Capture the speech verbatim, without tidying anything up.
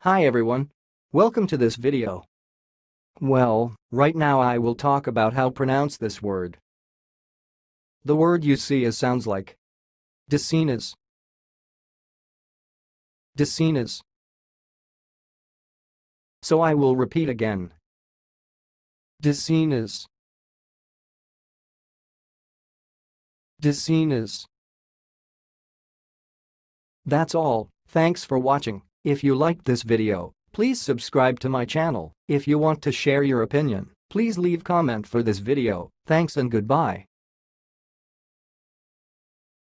Hi everyone. Welcome to this video. Well, right now I will talk about how pronounce this word. The word you see is sounds like Decenas. Decenas. So I will repeat again. Decenas. Decenas. That's all. Thanks for watching. If you liked this video, please subscribe to my channel. If you want to share your opinion, please leave comment for this video. Thanks and goodbye.